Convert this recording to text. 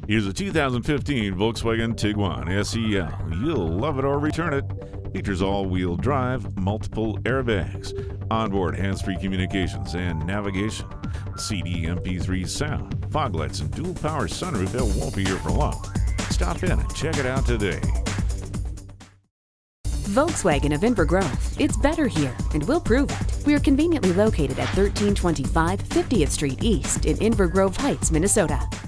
Here's a 2015 Volkswagen Tiguan SEL. You'll love it or return it. Features all-wheel drive, multiple airbags, onboard hands-free communications and navigation, CD MP3 sound, fog lights, and dual-power sunroof that won't be here for long. Stop in and check it out today. Volkswagen of Inver Grove. It's better here, and we'll prove it. We are conveniently located at 1325 50th Street East in Inver-Grove-Heights, Minnesota.